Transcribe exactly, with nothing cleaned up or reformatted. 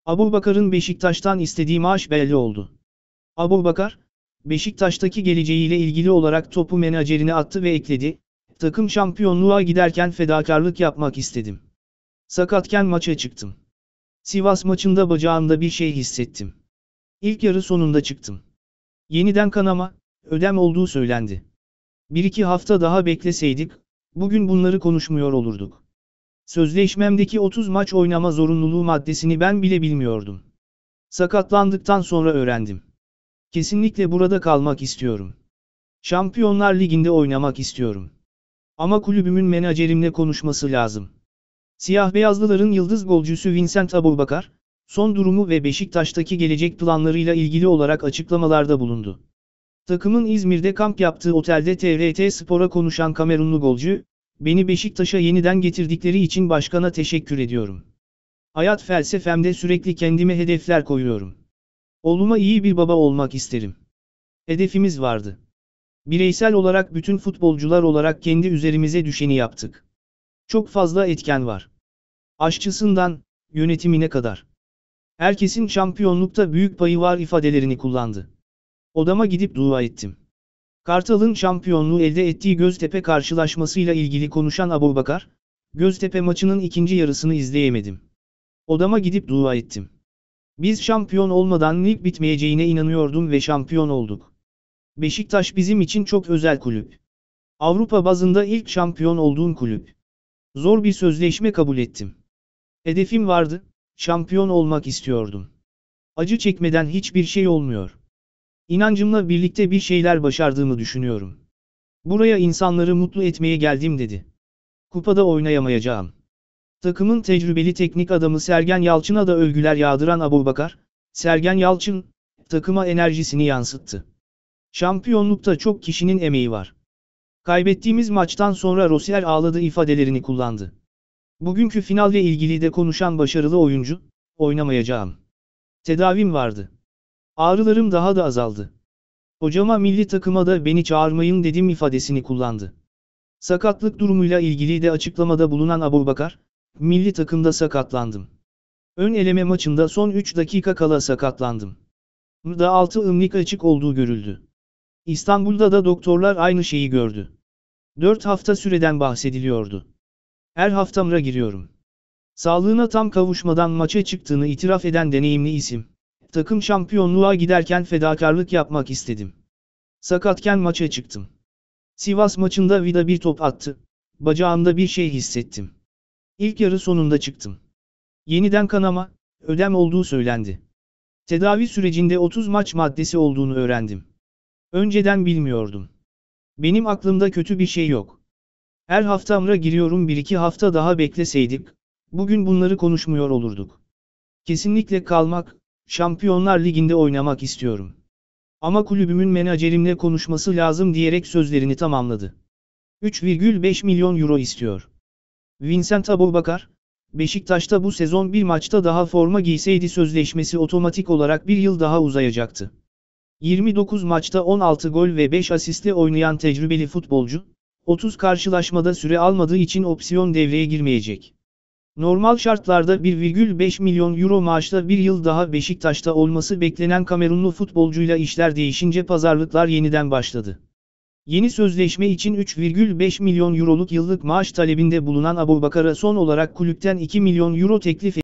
Abubakar'ın Beşiktaş'tan istediği maaş belli oldu. Abubakar, Beşiktaş'taki geleceğiyle ilgili olarak topu menajerine attı ve ekledi, "Takım şampiyonluğa giderken fedakarlık yapmak istedim. Sakatken maça çıktım. Sivas maçında bacağımda bir şey hissettim. İlk yarı sonunda çıktım. Yeniden kanama, ödem olduğu söylendi. Bir iki hafta daha bekleseydik, bugün bunları konuşmuyor olurduk. Sözleşmemdeki otuz maç oynama zorunluluğu maddesini ben bile bilmiyordum. Sakatlandıktan sonra öğrendim. Kesinlikle burada kalmak istiyorum. Şampiyonlar Ligi'nde oynamak istiyorum. Ama kulübümün menajerimle konuşması lazım." Siyah-beyazlıların yıldız golcüsü Vincent Aboubakar, son durumu ve Beşiktaş'taki gelecek planlarıyla ilgili olarak açıklamalarda bulundu. Takımın İzmir'de kamp yaptığı otelde T R T Spor'a konuşan Kamerunlu golcü, "Beni Beşiktaş'a yeniden getirdikleri için başkana teşekkür ediyorum. Hayat felsefemde sürekli kendime hedefler koyuyorum. Oğluma iyi bir baba olmak isterim. Hedefimiz vardı. Bireysel olarak bütün futbolcular olarak kendi üzerimize düşeni yaptık. Çok fazla etken var. Aşçısından, yönetimine kadar. Herkesin şampiyonlukta büyük payı var" ifadelerini kullandı. "Odama gidip dua ettim." Kartal'ın şampiyonluğu elde ettiği Göztepe karşılaşmasıyla ilgili konuşan Aboubakar, "Göztepe maçının ikinci yarısını izleyemedim. Odama gidip dua ettim. Biz şampiyon olmadan lig bitmeyeceğine inanıyordum ve şampiyon olduk. Beşiktaş bizim için çok özel kulüp. Avrupa bazında ilk şampiyon olduğum kulüp. Zor bir sözleşme kabul ettim. Hedefim vardı, şampiyon olmak istiyordum. Acı çekmeden hiçbir şey olmuyor. İnancımla birlikte bir şeyler başardığımı düşünüyorum. Buraya insanları mutlu etmeye geldim" dedi. "Kupada oynayamayacağım." Takımın tecrübeli teknik adamı Sergen Yalçın'a da övgüler yağdıran Aboubakar, Sergen Yalçın, takıma enerjisini yansıttı. "Şampiyonlukta çok kişinin emeği var. Kaybettiğimiz maçtan sonra Rosier ağladı" ifadelerini kullandı. Bugünkü finalle ilgili de konuşan başarılı oyuncu, "Oynamayacağım. Tedavim vardı. Ağrılarım daha da azaldı. Hocama milli takıma da beni çağırmayın dedim" ifadesini kullandı. Sakatlık durumuyla ilgili de açıklamada bulunan Aboubakar, "Milli takımda sakatlandım. Ön eleme maçında son üç dakika kala sakatlandım. M D'de altı ımlik açık olduğu görüldü. İstanbul'da da doktorlar aynı şeyi gördü. dört hafta süreden bahsediliyordu. Her hafta M R'a giriyorum." Sağlığına tam kavuşmadan maça çıktığını itiraf eden deneyimli isim, "Takım şampiyonluğa giderken fedakarlık yapmak istedim. Sakatken maça çıktım. Sivas maçında Vida bir top attı. Bacağımda bir şey hissettim. İlk yarı sonunda çıktım. Yeniden kanama, ödem olduğu söylendi. Tedavi sürecinde otuz maç maddesi olduğunu öğrendim. Önceden bilmiyordum. Benim aklımda kötü bir şey yok. Her hafta M R'a giriyorum, bir iki hafta daha bekleseydik, bugün bunları konuşmuyor olurduk. Kesinlikle kalmak, Şampiyonlar Ligi'nde oynamak istiyorum. Ama kulübümün menajerimle konuşması lazım" diyerek sözlerini tamamladı. üç virgül beş milyon euro istiyor. Vincent Aboubakar, Beşiktaş'ta bu sezon bir maçta daha forma giyseydi sözleşmesi otomatik olarak bir yıl daha uzayacaktı. yirmi dokuz maçta on altı gol ve beş asistle oynayan tecrübeli futbolcu, otuz karşılaşmada süre almadığı için opsiyon devreye girmeyecek. Normal şartlarda bir virgül beş milyon euro maaşla bir yıl daha Beşiktaş'ta olması beklenen Kamerunlu futbolcuyla işler değişince pazarlıklar yeniden başladı. Yeni sözleşme için üç virgül beş milyon euroluk yıllık maaş talebinde bulunan Aboubakar'a son olarak kulüpten iki milyon euro teklif edildi.